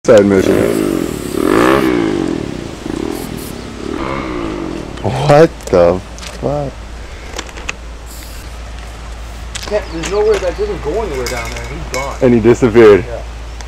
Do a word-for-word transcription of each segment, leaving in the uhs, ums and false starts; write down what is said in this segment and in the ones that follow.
Side mission. What the fuck? Yeah, there's nowhere that doesn't go anywhere down there. He's gone. And he disappeared. Yeah.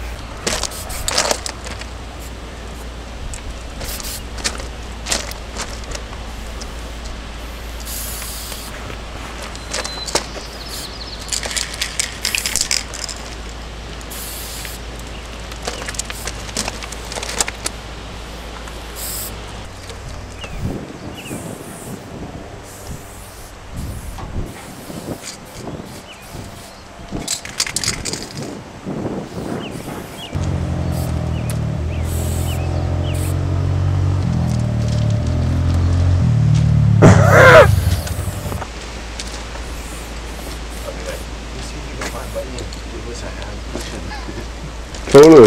Totally.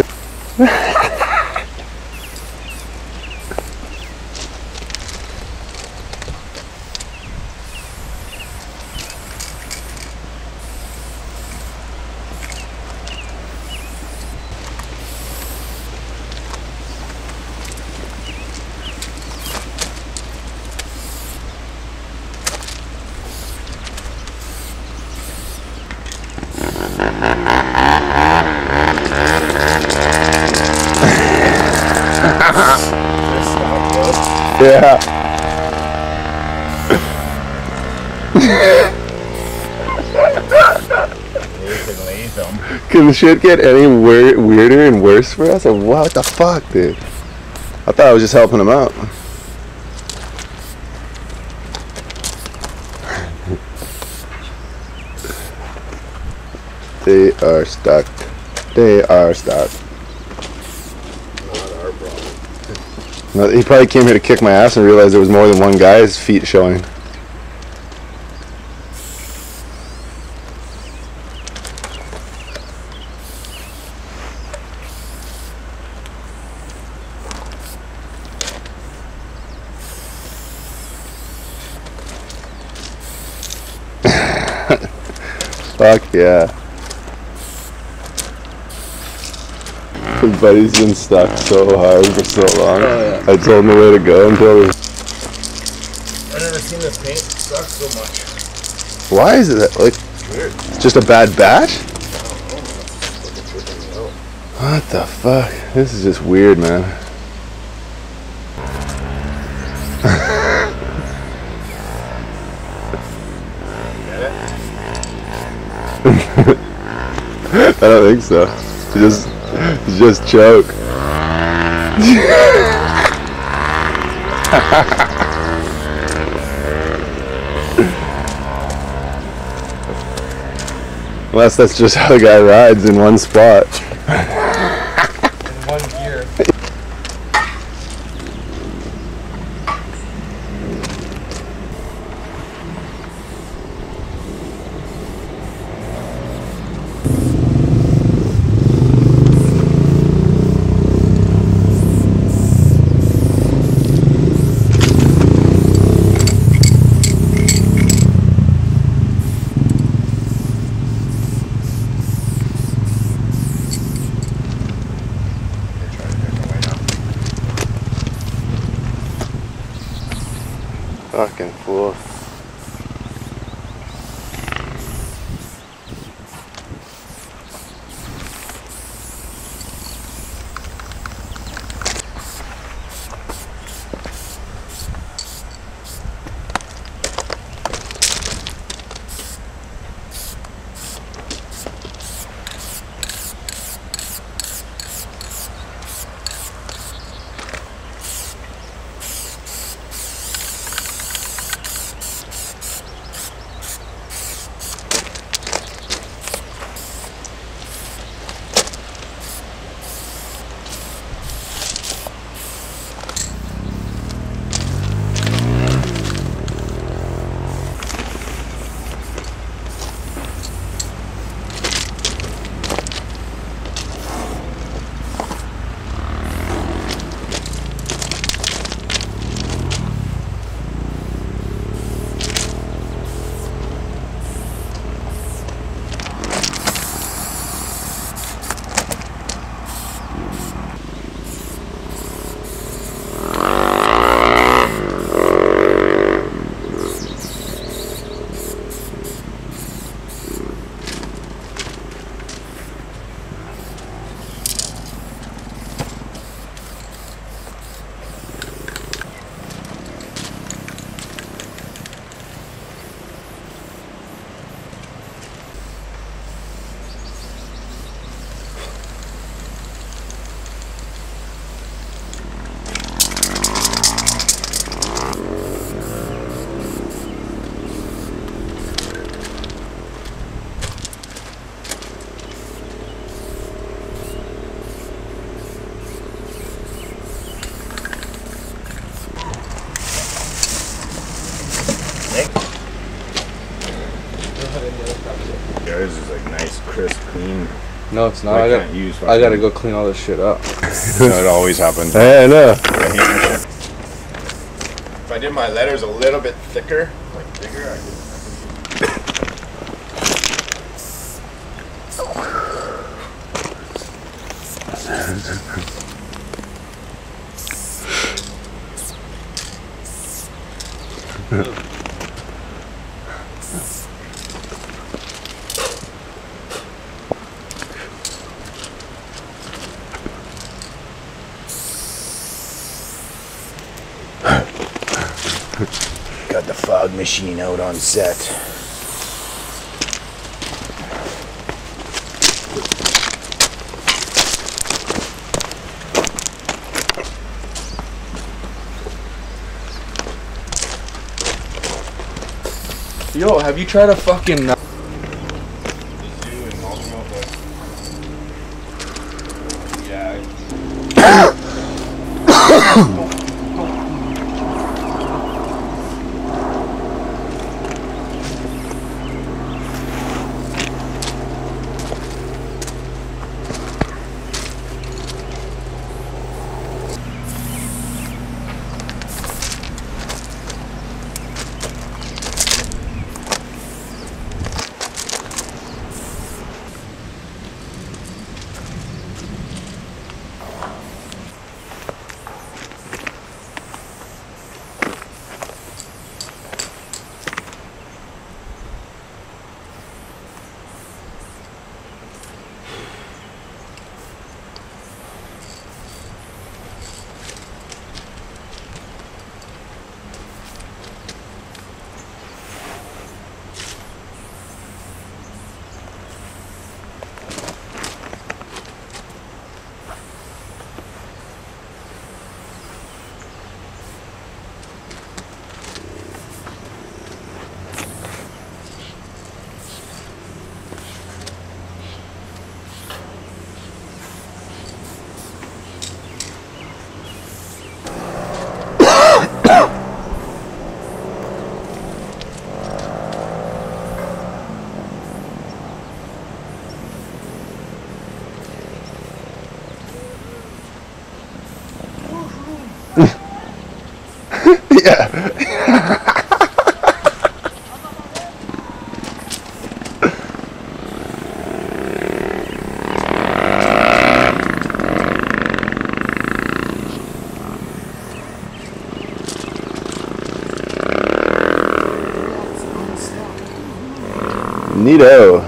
Yeah. Can the shit get any weir weirder and worse for us? Or what the fuck, dude? I thought I was just helping him out. They are stuck. They are stuck. Not our problem. No, he probably came here to kick my ass and realized there was more than one guy's feet showing. Fuck yeah. His buddy's been stuck so hard for so long. Oh, yeah. I told him the way to go until he... I've never seen this paint suck so much. Why is it that, like, Weird. it's just a bad batch? I don't know, man. It's like it's tripping me out. What the fuck? This is just weird, man. I don't think so. You just, you just choke. Unless that's just how the guy rides in one spot. In one gear. Fucking fool. No, it's not. I I, can't got, use I gotta go clean all this shit up. No, it always happens. Hey, I know. If I did my letters a little bit thicker, like bigger, I could. Got the fog machine out on set. Yo, have you tried a fucking... Uh, Yeah. Neato.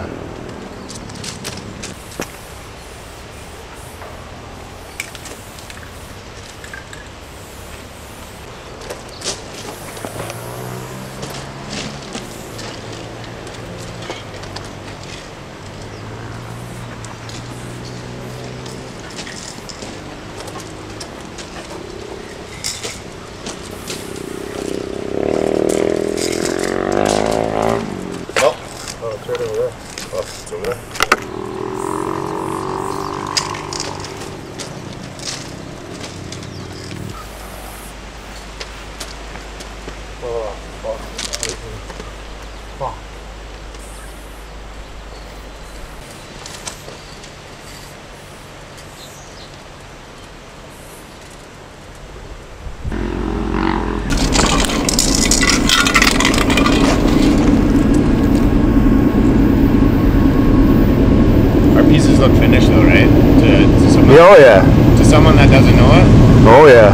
Pieces look finished though, right? To, to someone, Oh yeah. To someone that doesn't know it? Oh yeah.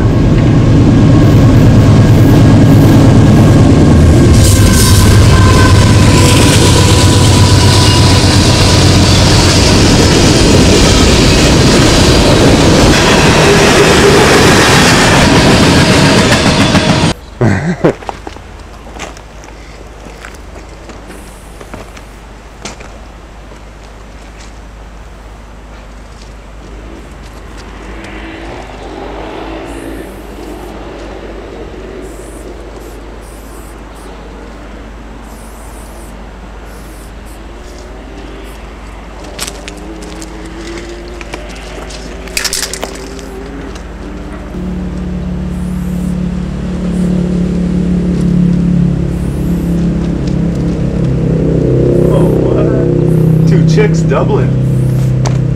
Chicks Dublin.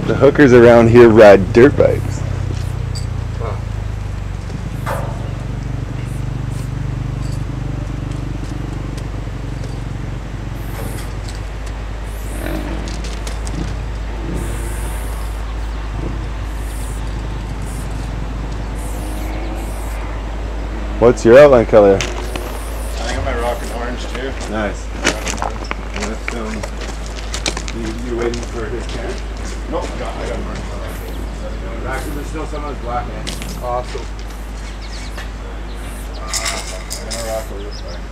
The hookers around here ride dirt bikes. What's your outline color? I think I might rock an orange too. Nice. Um, you, you waiting for his camera? Nope, I got, I got an orange color. Actually, there's still some of this black in. Awesome. I'm gonna rock a this way.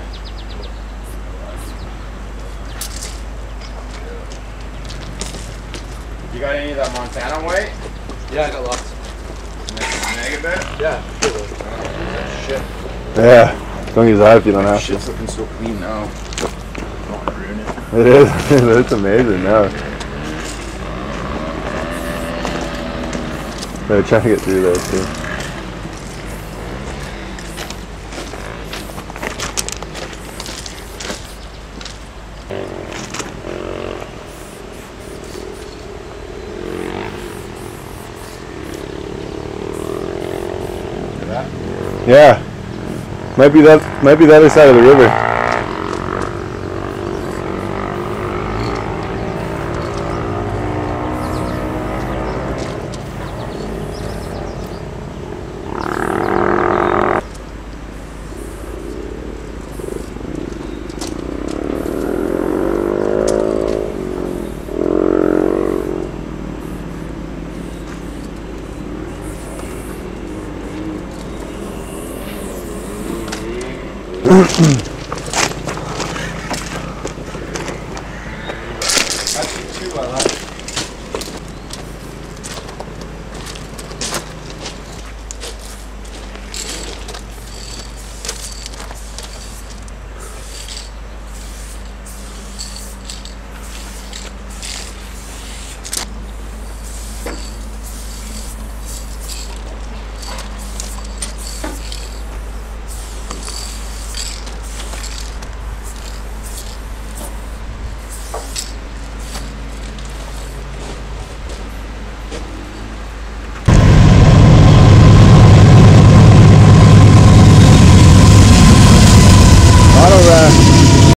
You got any of that Montana white? Yeah, I got lots. Megabit? Yeah. Shit. Yeah. Don't use that if you don't have to. Shit's looking so clean now. Don't want to ruin it. It is. It's amazing now. They're trying to get through there too. Yeah. Might be that might be the other side of the river.